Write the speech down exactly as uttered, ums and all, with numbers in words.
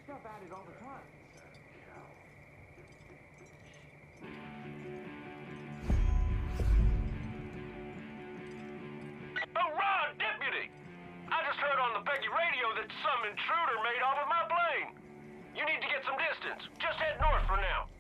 stuff added all the time. Oh, Ron, deputy! I just heard on the Peggy radio that some intruder made off with my plane. You need to get some distance. Just head north for now.